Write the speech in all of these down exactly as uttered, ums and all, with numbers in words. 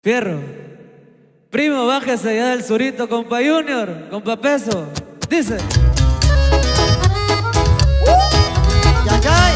Fierro. Primo, bájese allá del surito, compa Junior, compa Peso. Dice. Ya, ya.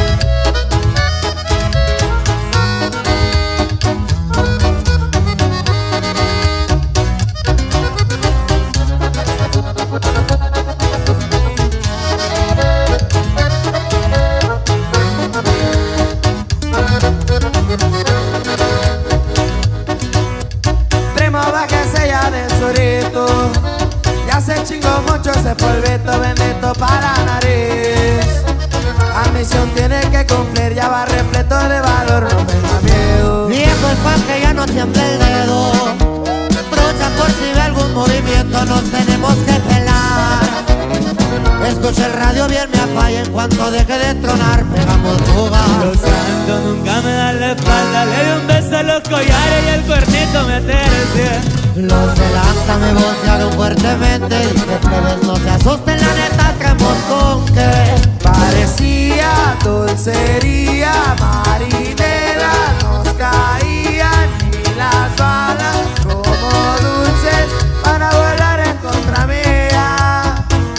Primo, bájese ya del surito. Ya se chingó mucho ese polvito bendito para la nariz. La misión tiene que cumplir, ya va repleto de valor, no tenga miedo. Viejo es pa' que ya no tiemble el dedo. Trucha por si ve algún movimiento, nos tenemos que pelar. Escucha el radio bien, me apaga en cuanto deje de tronar, pegamos fuga. Los santos nunca me dan la espalda, le doy un beso a los collares y el cuernito me tercia. Los delanta me vocearon fuertemente. Dije, plebes, no se asusten, la neta traemos con que. Parecía dulcería, marinera, nos caían y las balas como dulces van a volar en contra mía.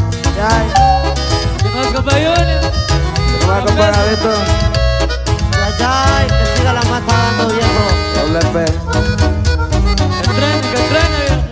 ¿Qué más, compa Junior? ¿Qué más, compa Gavito? Ya, ya, que siga la mata dando, viejo. Doble P. Que entrene, que entrene, viejo.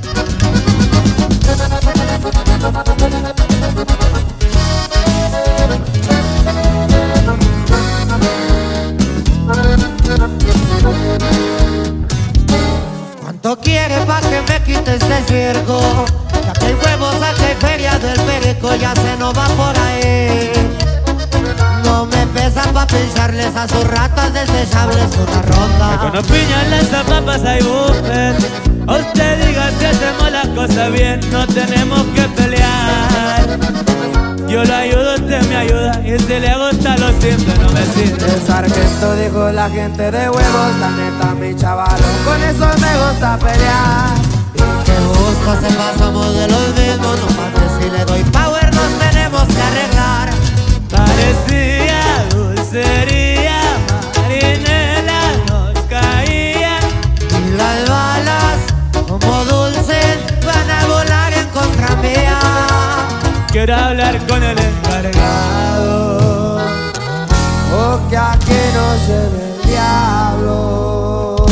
¿Cuánto quiere pa' que me quite este circo? Ya que hay huevos, aquí hay feria del perico, ya se nos va por ahí. No me pesa pa' pincharles a sus ratas desechables una ronda. Con opinión las papas hay buffet. A usted diga si hacemos las cosas bien, no tenemos que pelear. Yo lo ayudo, usted me ayuda, y si le gusta lo simple no me sirve. El sargento dijo la gente de huevos, la neta mi chavalo, con eso me gusta pelear. Que busco se pasamos de los mismos, no mates si le doy power, nos tenemos que arreglar. Parecía dulcería, marinela, nos caían. Y las balas, como dulces, van a volar en contra mía. Quiero hablar con el encargado. O que aquí no se ve el diablo.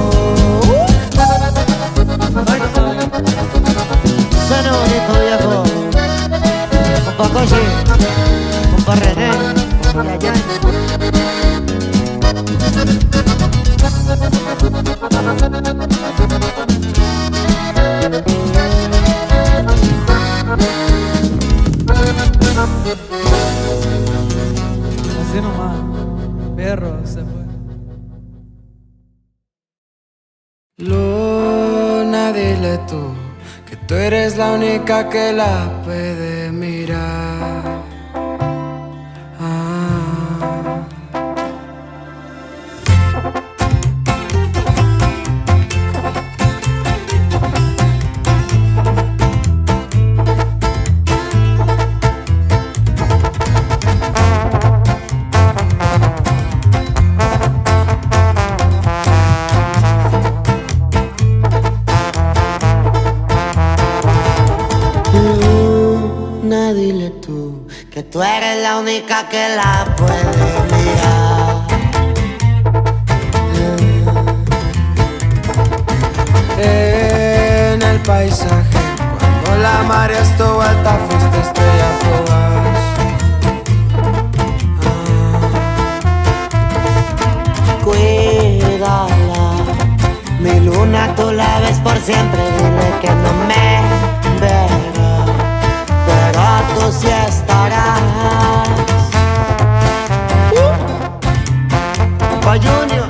Suena bonito, viejo. Compa Cochi, compa René, y allá. Así nomás, perro, se fue. Luna, dile tú que tú eres la única que la puede mirar. Ah. Luna, dile tú que tú eres la única que la puede mirar. En el paisaje, cuando la marea estuvo alta, fuiste estrella fugaz. Ah. Cuídala, mi luna tú la ves por siempre, dile que no me verá, pero tú sí estarás. Pa' Junior,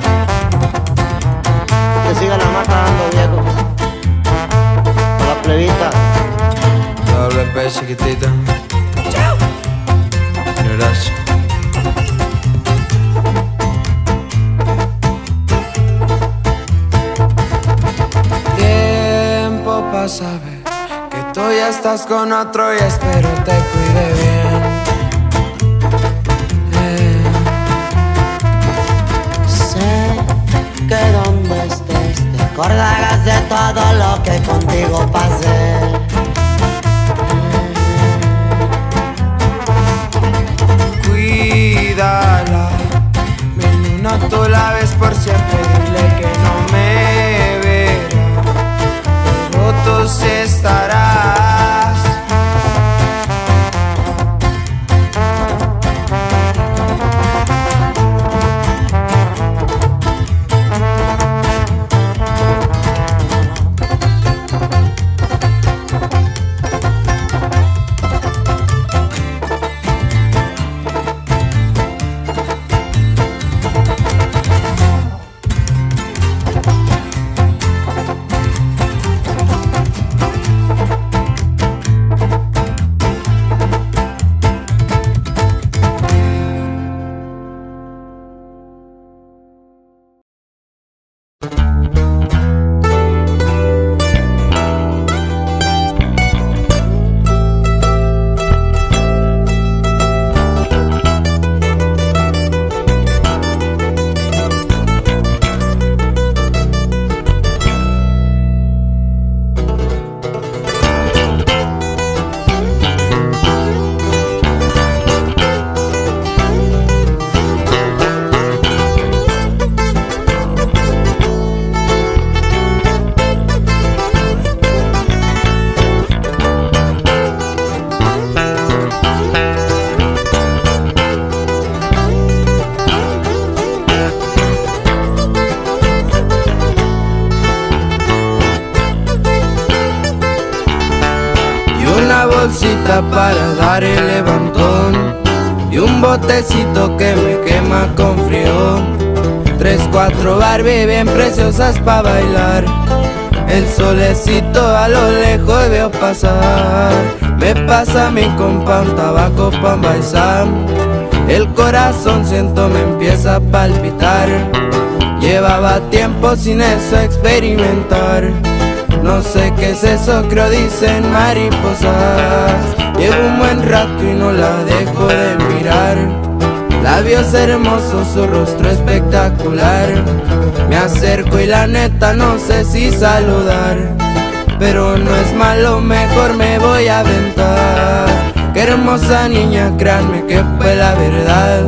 que siga la marca dando, viejo. La plebita. Doble P, chiquitita. Chao. Gracias. Tiempo pa' saber que tú ya estás con otro y espero te cuide bien. Sé que donde estés te acordarás de todo lo que contigo pasé. Cuídala, mi luna, tú la ves por siempre. Dile que no me verá, pero tú sí estarás. Para dar el levantón y un botecito que me quema con frío. Tres, cuatro Barbie bien preciosas pa' bailar. El solecito a lo lejos veo pasar. Me pasa mi compa un tabaco pa' envaisar. El corazón siento me empieza a palpitar. Llevaba tiempo sin eso experimentar. No sé qué es eso, creo dicen mariposas. Llevo un buen rato y no la dejo de mirar. Labios hermosos, su rostro espectacular. Me acerco y la neta no sé si saludar, pero no es malo, mejor me voy a aventar. Qué hermosa niña, créanme que fue la verdad.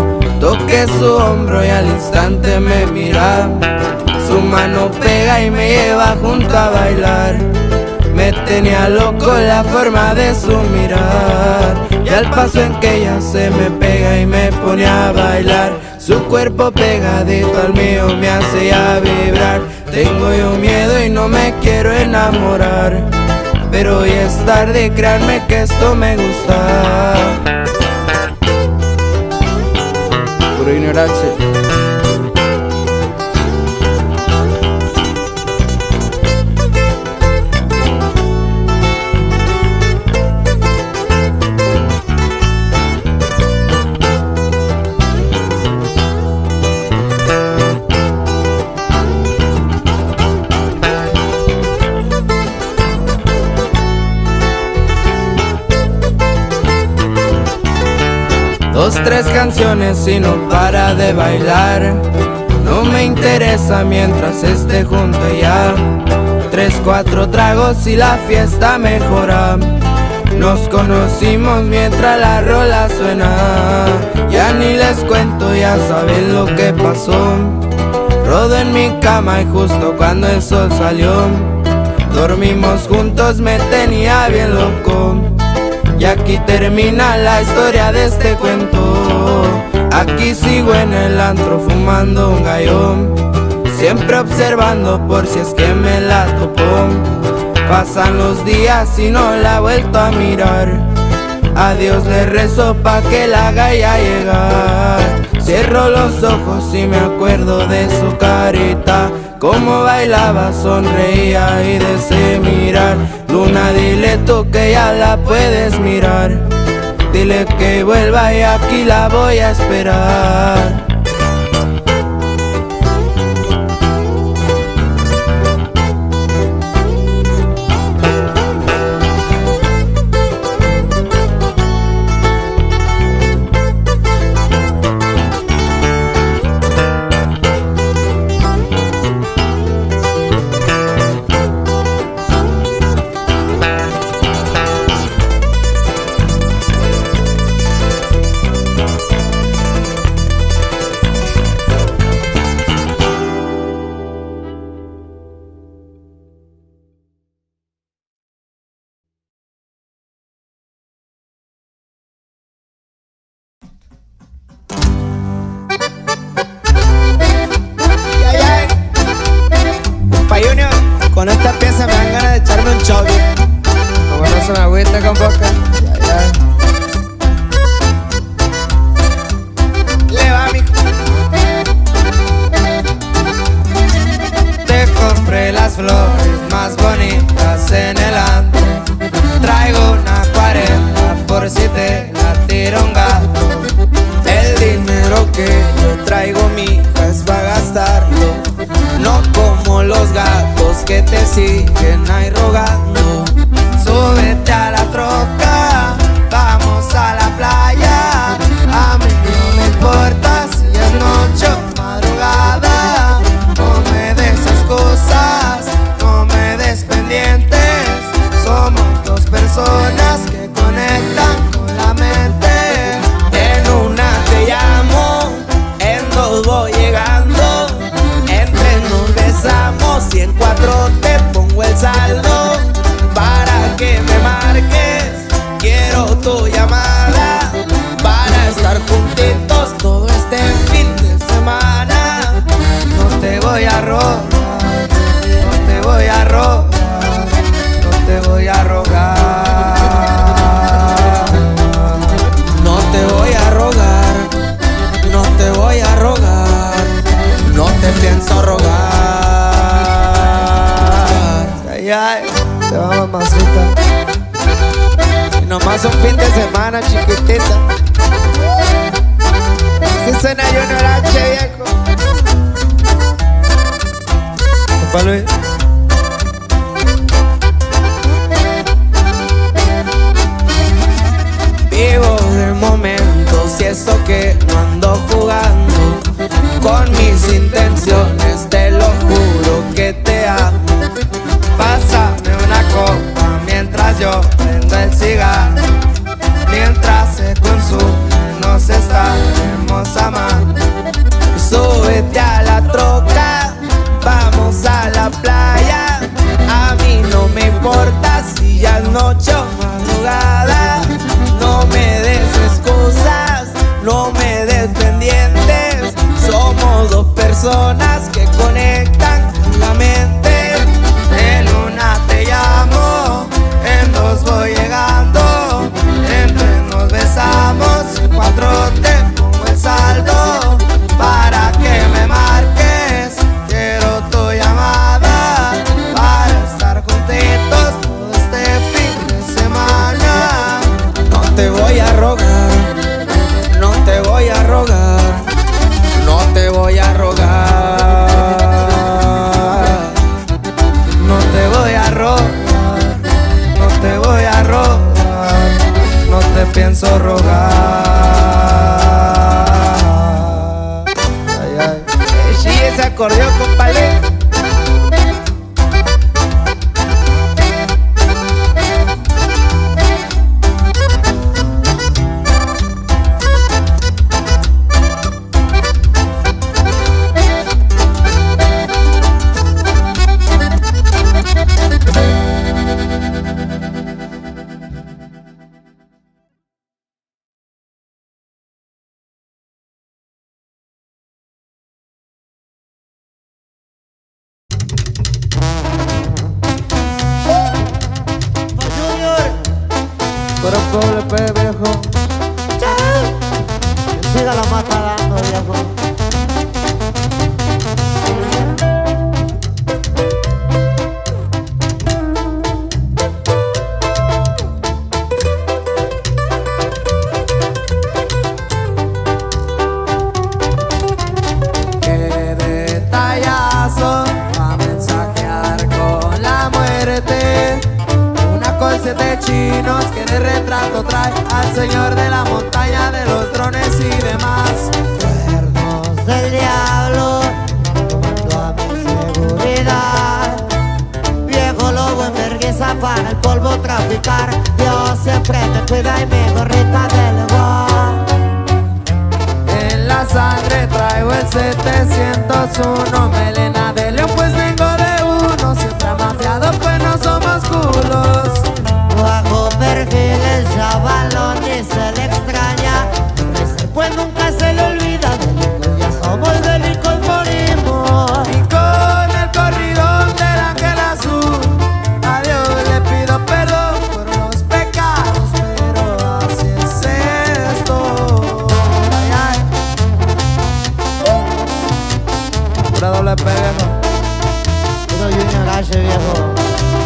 Toqué su hombro y al instante me mira. Su mano pega y me lleva junto a bailar. Me tenía loco la forma de su mirar, y al paso en que ella se me pega y me pone a bailar. Su cuerpo pegadito al mío me hace ya vibrar. Tengo yo miedo y no me quiero enamorar, pero hoy es tarde, créanme que esto me gusta. Pura ignorancia. Dos, tres canciones y no para de bailar. No me interesa mientras esté junto a ella. Tres, cuatro tragos y la fiesta mejora. Nos conocimos mientras la rola suena. Ya ni les cuento, ya saben lo que pasó. Rodo en mi cama y justo cuando el sol salió, dormimos juntos, me tenía bien loco. Y aquí termina la historia de este cuento. Aquí sigo en el antro fumando un gallón, siempre observando por si es que me la topó. Pasan los días y no la he vuelto a mirar. A Dios le rezo pa' que la haga ya llegar. Cierro los ojos y me acuerdo de su carita, cómo bailaba, sonreía y de ese mirar. Luna, dile tú que ya la puedes mirar. Dile que vuelva y aquí la voy a esperar. Con esta pieza me dan ganas de echarme un choque. Como no se me agüita con boca. Ya, ya. Le va mi... Te compré las flores más bonitas en el antro. Traigo una cuarenta por si te la tira un gato. El dinero que yo traigo, mija, es pa' gastarlo. No como los gatos que te siguen ahí rogando. Súbete a la troca, vamos a la playa. A mí no me importa si es noche o madrugada. No me des excusas, no me des pendientes. Somos dos personas que conectan con la mente. En una te llamo, en dos voy llegando. En tres nos besamos y en cuatro te pongo el saldo. Para que me marques, quiero tu llamada. Para estar juntitos todo este fin de semana. No te voy a robar, no te voy a robar, no te voy a rogar. No te voy a rogar, no te voy a rogar, no te pienso rogar. Ay, ay, te va, mamacita. Y nomás un fin de semana, chiquitita. Si suena Junior H, viejo. Papá Luis. Vivo de momentos y eso que no ando jugando con mis intenciones, te lo juro que te amo. Pásame una copa mientras yo prendo el cigarro. Mientras se consume nos estaremos amando. Súbete a la troca, vamos a la playa. A mí no me importa si ya es noche o madrugada. No me des excusas, no me des pendientes. Somos dos personas que conectan con la mente. En una te llamo, en dos voy llegando. En tres nos besamos, en cuatro te pongo el saldo. Para que me marques, quiero tu llamada. Para estar juntitos todo este fin de semana. No te voy a rogar, no te voy a rogar, no te voy a rogar. No te voy a rogar, no te voy a rogar, no te pienso rogar. Ay, ay. Eh, sí, ese acordeón, compadre. Pero pobre pe, viejo. Que siga la mata dando, viejo. Qué detallazo a mensajear con la muerte. Una con siete chinos que de retrato trae al señor de la montaña de los drones y demás. Cuernos del diablo, llamando a mi seguridad. Viejo lobo en vergüenza para el polvo traficar. Dios siempre me cuida y mi gorrita del igual. En la sangre traigo el setecientos uno, melena de león pues vengo de uno. Siempre amafiado pues no somos culos. Bajo perfil el chavalón y se le extraña. Ese pues nunca se le olvida. Delicos ya somos, delicos morimos. Y con el corridón del ángel azul calle, viejo.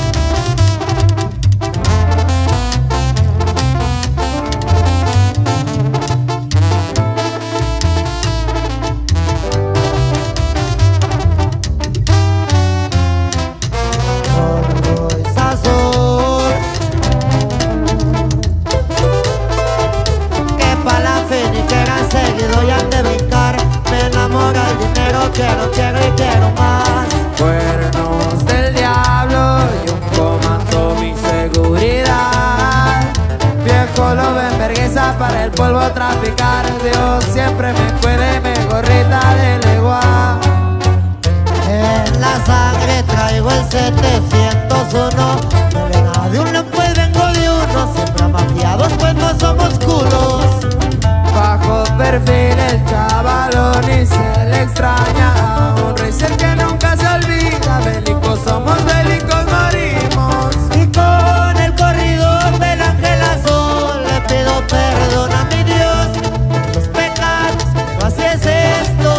Quiero, quiero y quiero más. Cuernos del diablo y un comando mi seguridad. Viejo lo ven vergüenza para el polvo traficar. Dios siempre me cuide, me gorrita de legua. En la sangre traigo el setecientos uno. No vengo de un lampo y vengo de uno. Siempre amafiados pues no somos culos. Bajo perfil el chavalón y se le extraña a un rey ser que nunca se olvida. Bélicos somos, bélicos morimos. Y con el corrido del ángel azul le pido perdón a mi Dios por los pecados, pero así es esto.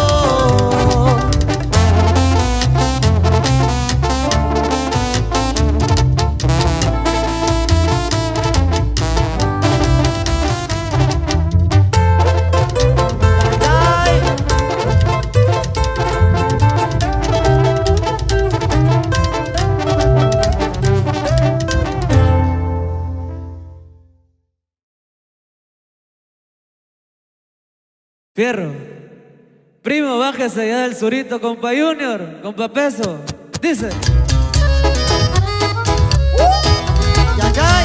Fierro, primo, bájese allá del surito, compa Junior, compa Peso. Dice. Ya cae.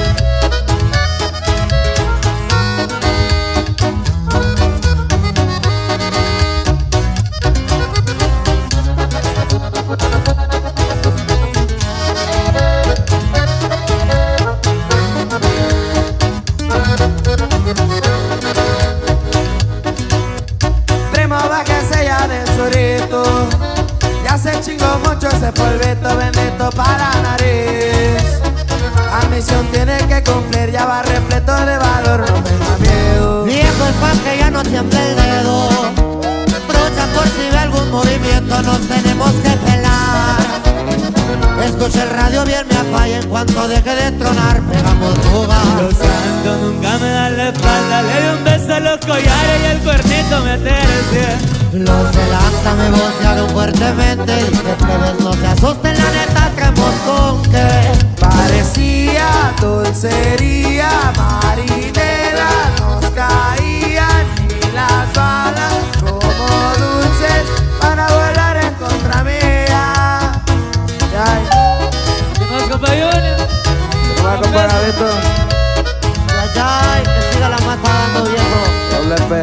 Ya se chingó mucho ese polvito bendito para la nariz. La misión tiene que cumplir, ya va repleto de valor, no tenga miedo. Viejo es pa' que ya no tiemble el dedo. Brocha por si ve algún movimiento, nos tenemos que pelar. Escucha el radio bien, me apaga en cuanto deje de tronar, pegamos fuga. Los santos nunca me dan la espalda, le doy un beso a los collares y el cuernito me tercia. Los delanta me vocearon fuertemente. Dije plebes no se asusten, la neta traemos con que. Parecía dulcería marinera, nos caían y las balas como dulces van a volar en contra mía. ¿Qué más, compa Junior? ¿Qué más, compa Gavito? Ya, ya, que siga la mata dando, viejo. Doble P.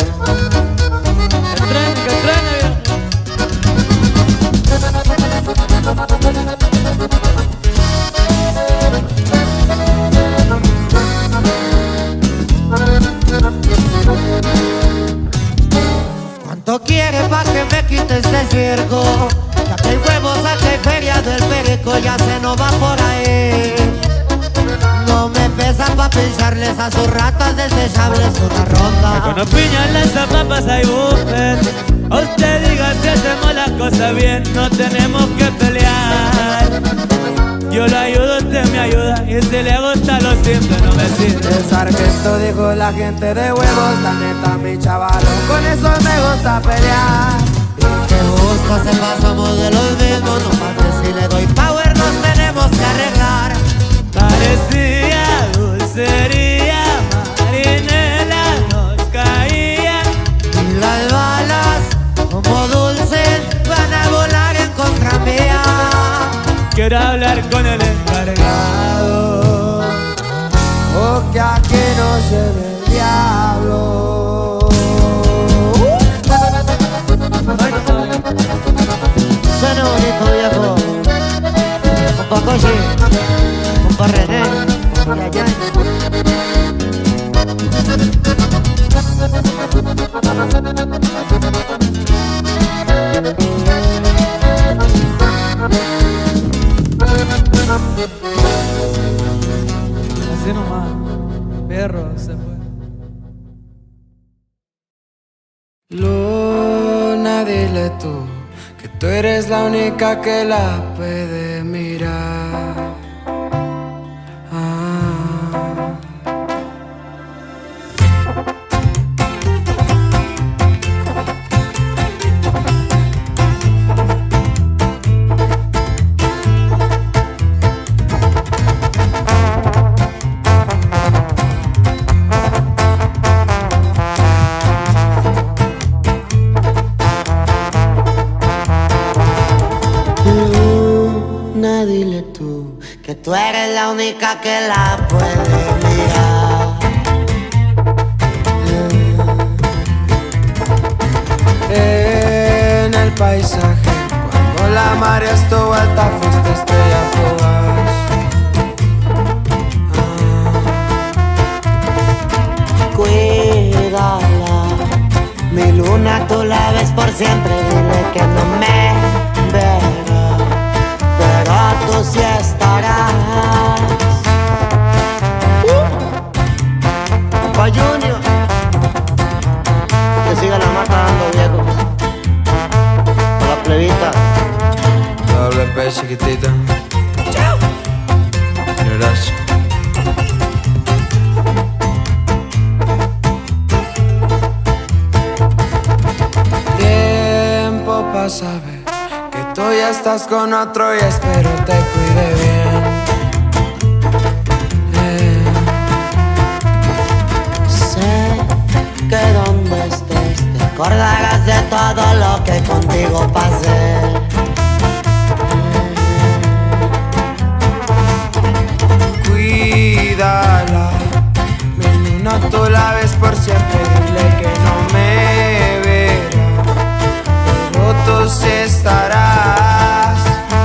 Que entrene, viejo. ¿Cuánto quieres pa' que me quites este circo? Ya que hay huevos, aquí hay feria del perico, ya se nos va por ahí. No me pesa pa' pincharles a sus ratas desechables una ronda. Con opinión las papas hay buffet. A usted diga si hacemos las cosas bien, no tenemos que pelear. Yo lo ayudo, usted me ayuda, y si le gusta lo simple no me sirve. El sargento dijo la gente de huevos, la neta mi chavalón, con eso me gusta pelear. Y que busco se pasamos de los mismos, no más que si le doy power nos tenemos que arreglar. Parecía dulcería, marinela nos caía. Y las balas como dulces van a volar en contra mía. Quiero hablar con el encargado, o que aquí no se ve el diablo. Suena bonito, viejo. Compa Cochi, compa René, y allá. así nomás, perro, se fue. Luna, dile tú que Tú eres la única que la puede mirar. Ah. Dile tú que tú eres la única que la puede mirar. En el paisaje, cuando la marea estuvo alta, fuiste estrella fugaz. Ah. Cuídala, mi luna tú la ves por siempre. Dile que no me verá, pero tú sí estarás. uh. Pa' Junior, que siga la marca dando viejo. Pa' la plebita. Doble P chiquitita. Chao. Gracias. Tiempo pasa, ve que tú ya estás con otro y espero te cuide bien. eh. Sé que donde estés te acordarás de todo lo que contigo pasé. Cuídala, mi luna tú la ves por siempre. Dile que no me verá, pero tú sí estarás.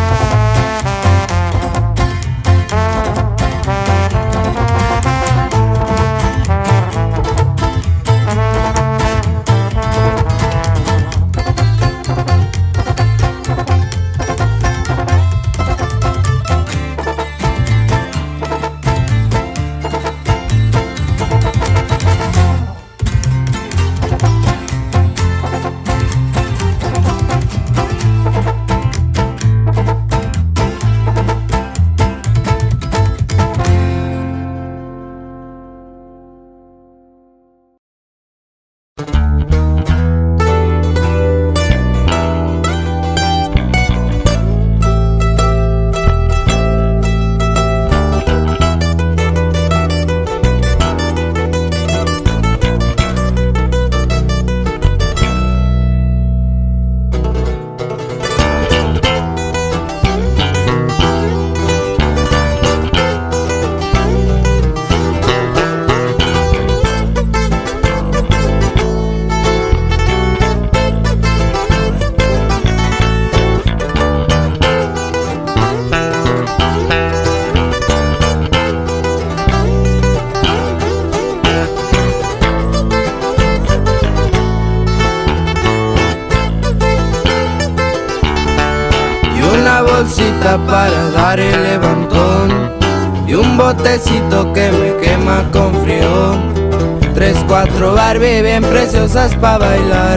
Bolsita para dar el levantón y un botecito que me quema con frío. Tres, cuatro Barbie bien preciosas pa' bailar.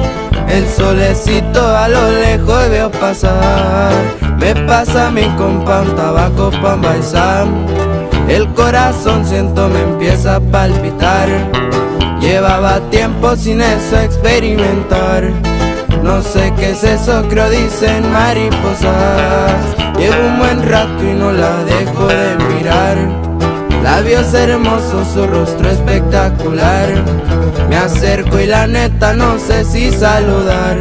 El solecito a lo lejos veo pasar. Me pasa mi compa un tabaco pa' embaizar. El corazón siento me empieza a palpitar. Llevaba tiempo sin eso experimentar. No sé qué es eso, creo dicen mariposas. Llevo un buen rato y no la dejo de mirar. Labios hermosos, su rostro espectacular. Me acerco y la neta no sé si saludar,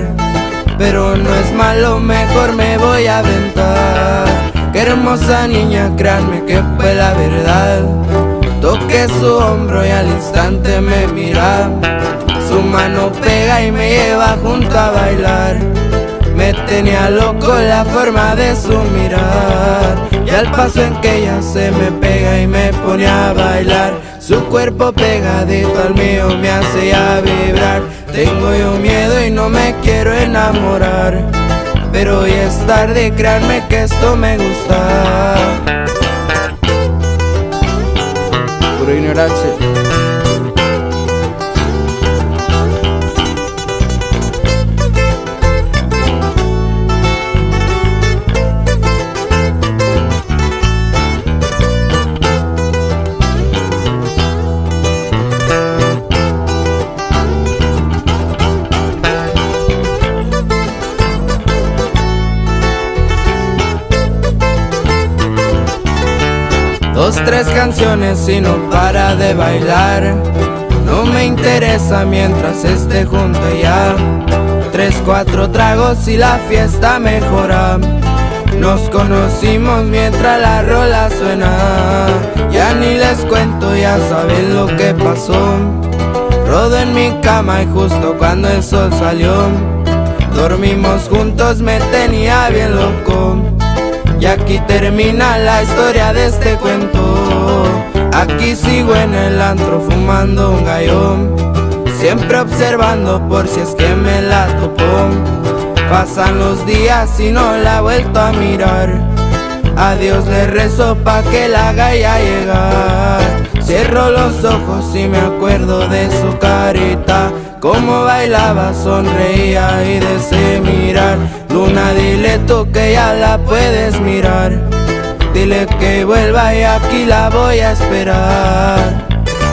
pero no es malo, mejor me voy a aventar. Qué hermosa niña, créanme que fue la verdad. Toqué su hombro y al instante me mira. Su mano pega y me lleva junto a bailar. Me tenía loco la forma de su mirar, y al paso en que ella se me pega y me pone a bailar. Su cuerpo pegadito al mío me hace ya vibrar. Tengo yo miedo y no me quiero enamorar, pero hoy es tarde, créanme que esto me gusta. Pura ignorancia. Dos, tres canciones y no para de bailar. No me interesa mientras esté junto a ella. Tres, cuatro tragos y la fiesta mejora. Nos conocimos mientras la rola suena. Ya ni les cuento, ya saben lo que pasó. Rodo en mi cama y justo cuando el sol salió, dormimos juntos, me tenía bien loco. Y aquí termina la historia de este cuento. Aquí sigo en el antro fumando un gallo, siempre observando por si es que me la topo. Pasan los días y no la he vuelto a mirar. A Dios le rezo pa' que la haga ya llegar. Cierro los ojos y me acuerdo de su carita, cómo bailaba, sonreía y deseo mirar. Luna, dile tú que ya la puedes mirar. Dile que vuelva y aquí la voy a esperar.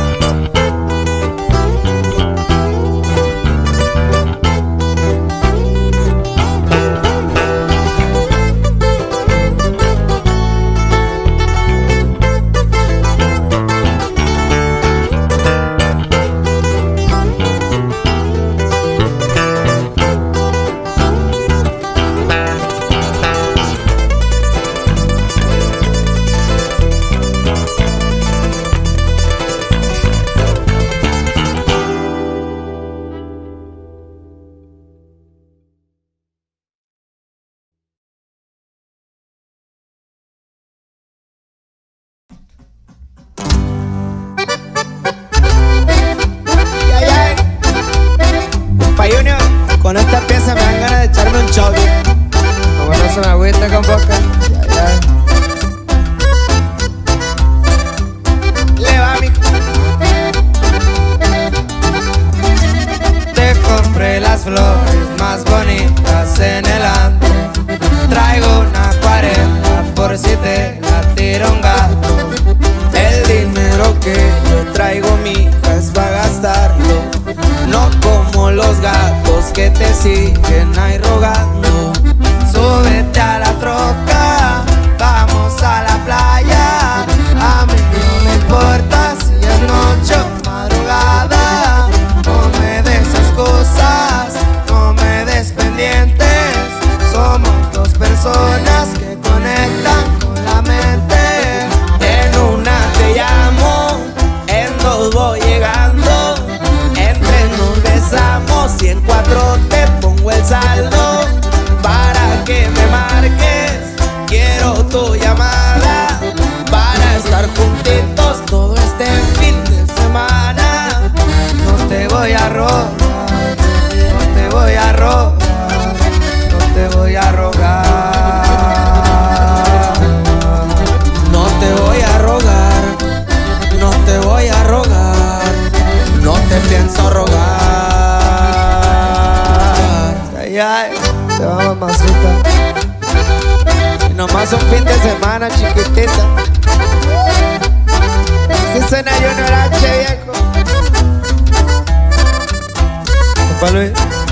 Con esta pieza me dan ganas de echarme un choque. Como no se me agüita con boca. Ya, ya. Le va mi... Te compré las flores más bonitas en el antro. Traigo una cuarenta por si te la tira un gato. El dinero que yo traigo, mija, es pa' gastarlo. No como los gatos que te siguen ahí rogando. Súbete a la troca, vamos a la playa. A mí no me importa si es noche o madrugada. No me des excusas, no me des pendientes. Somos dos personas que conectan con la mente. En una te llamo, en dos voy llegando. Nos besamos y en cuatro te pongo el saldo. Para que me marques, quiero tu llamada. Para estar juntitos todo este fin de semana. No te voy a rogar, no te voy a rogar, no te voy a rogar. No te voy a rogar, no te voy a rogar. No te pienso rogar. Ay, ay, te va, mamacita. Y nomás un fin de semana, chiquitita. Si suena Junior H, viejo. Papá Luis.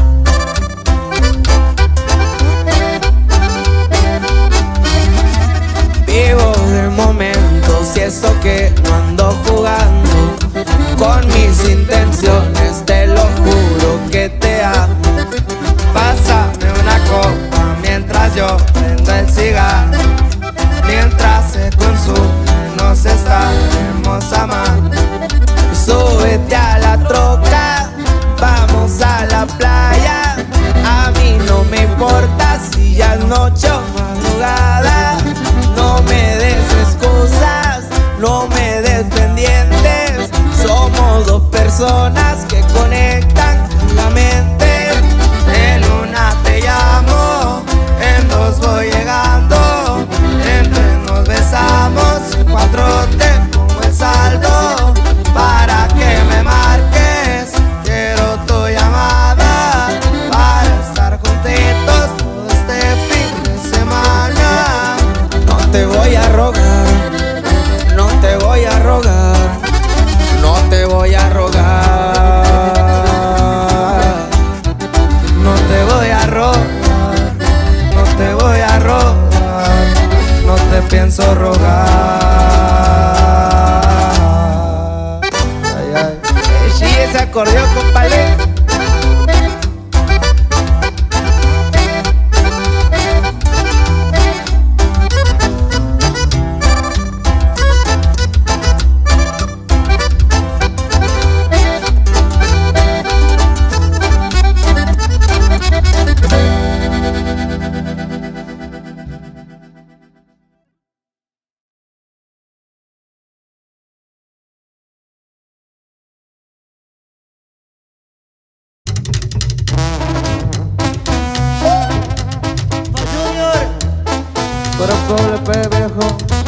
Vivo del momento, si eso que no ando jugando con mis intenciones, te lo juro que te amo. Pásame una copa mientras yo prendo el cigarro. Mientras se consume nos estaremos amando. Súbete a la troca, vamos a la playa. A mí no me importa si ya es noche o madrugada. No me des excusas, no me des pendientes. Somos dos personas que conectan con la mente. En una te llamo, en dos voy llegando. En tres nos besamos, en cuatro te pongo el saldo. Para que me marques, quiero tu llamada. Para estar juntitos todo este fin de semana. No te voy a rogar, no te voy a rogar. No te voy a rogar, no te voy a rogar, no te voy a rogar, no te pienso rogar. acordeón, compadre. Pero doble P, viejo.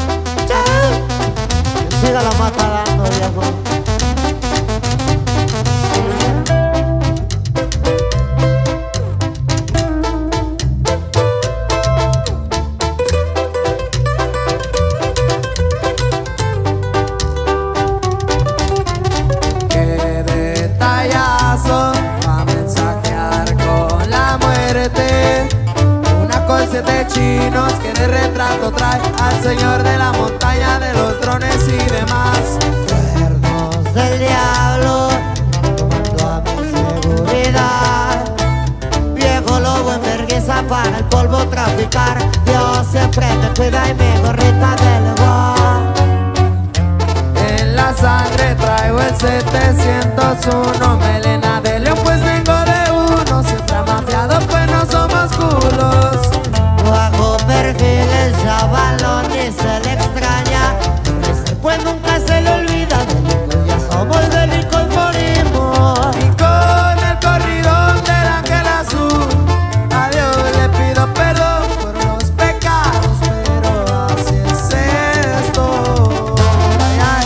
Que siga la mata dando, viejo. Qué detallazo va a mensajear con la muerte. Una con siete chinos que de retrato trae al señor de la montaña, de los drones y demás. Cuernos del diablo, llamando a mi seguridad. Viejo lobo en vergüenza para el polvo traficar. Dios siempre me cuida y mi gorrita del igual. En la sangre traigo el setecientos uno, melena de león pues vengo de uno. Siempre amafiado pues no somos culos. Bajo perfil el chavalón y se le extraña. Ese pues nunca se le olvida. Delicos ya somos, delicos morimos. Y con el corridón del ángel azul, a Dios le pido perdón por los pecados, pero así es esto. Ay, ay.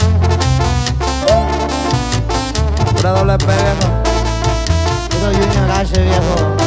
Pura doble P, viejo. Puro Junior H, viejo.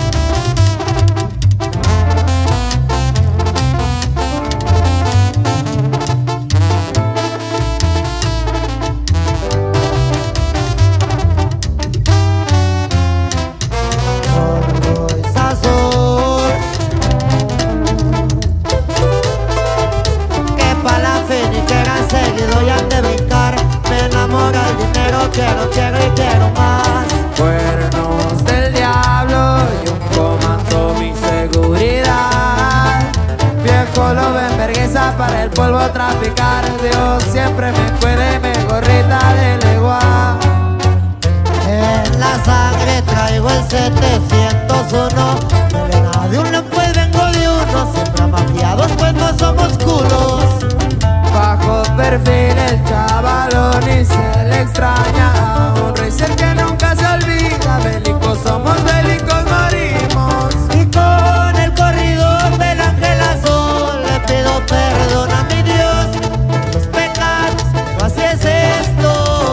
Quiero, quiero y quiero más. Cuernos del diablo y un comando mi seguridad. Viejo lobo en vergüenza para el polvo traficar. Dios siempre me cuide y me gorrita de legua. En la sangre traigo el setecientos uno. Melena de un león pues vengo de uno. Siempre amafiados pues no somos culos. Bajo perfil el chavalón y se le extraña a un rey ser que nunca se olvida. Bélicos somos, bélicos morimos. Y con el corrido del ángel azul le pido perdón a mi Dios por los pecados, pero así es esto.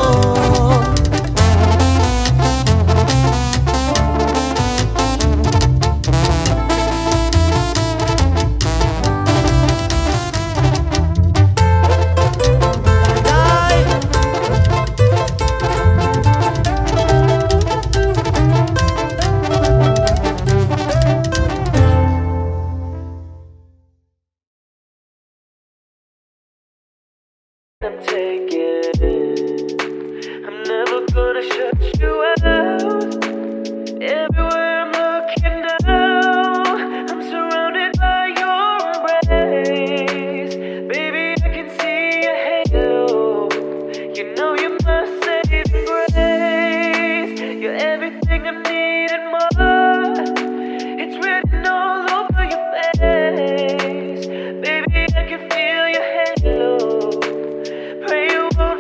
I'm taking, I'm never gonna shut you out. Everywhere I'm looking now, I'm surrounded by your embrace. Baby, I can see your halo. You know you're my saving grace. You're everything I need and more. It's written all over your face. Baby, I can feel your halo. Pray you won't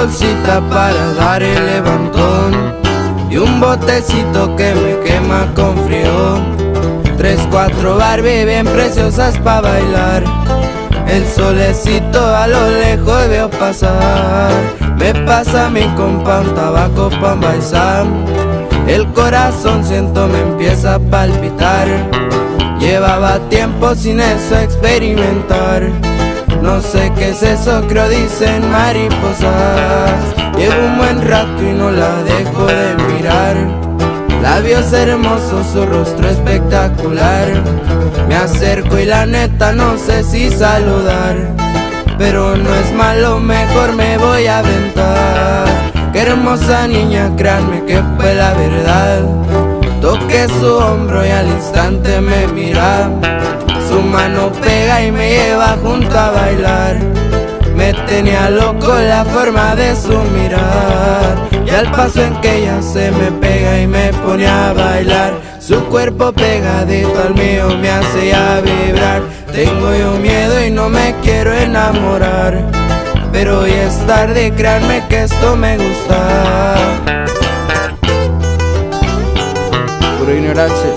bolsita para dar el levantón y un botecito que me quema con frío. Tres, cuatro Barbie bien preciosas pa' bailar. El solecito a lo lejos veo pasar. Me pasa mi compa un tabaco pa' envaisar. El corazón siento me empieza a palpitar. Llevaba tiempo sin eso experimentar. No sé qué es eso, creo dicen mariposas. Llevo un buen rato y no la dejo de mirar. Labios hermosos, su rostro espectacular. Me acerco y la neta no sé si saludar, pero no es malo, mejor me voy a aventar. Qué hermosa niña, créanme que fue la verdad. Toqué su hombro y al instante me mira. Su mano pega y me lleva junto a bailar. Me tenía loco la forma de su mirar, y al paso en que ella se me pega y me pone a bailar. Su cuerpo pegadito al mío me hace ya vibrar. Tengo yo miedo y no me quiero enamorar, pero hoy es tarde, créanme que esto me gusta. Pura ignorancia.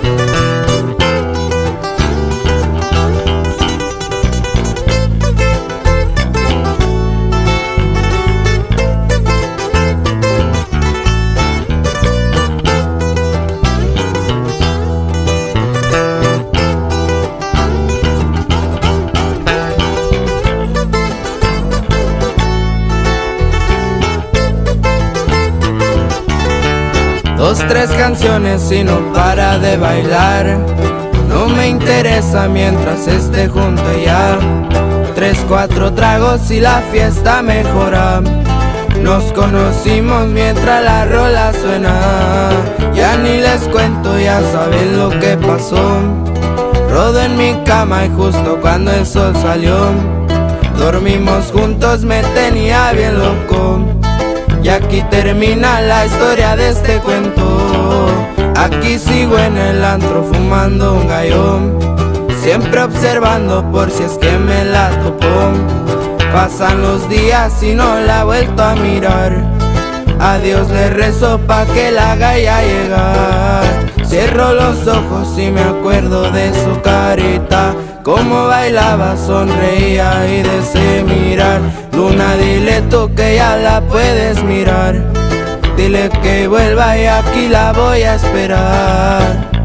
Dos, tres canciones y no para de bailar. No me interesa mientras esté junto a ella. Tres, cuatro tragos y la fiesta mejora. Nos conocimos mientras la rola suena. Ya ni les cuento, ya saben lo que pasó. Rodo en mi cama y justo cuando el sol salió, dormimos juntos, me tenía bien loco. Y aquí termina la historia de este cuento. Aquí sigo en el antro fumando un gallón, siempre observando por si es que me la topó. Pasan los días y no la he vuelto a mirar. A Dios le rezo pa' que la haga ya llegar. Cierro los ojos y me acuerdo de su carita, cómo bailaba, sonreía y de ese mirar. Luna, dile tú que ya la puedes mirar. Dile que vuelva y aquí la voy a esperar.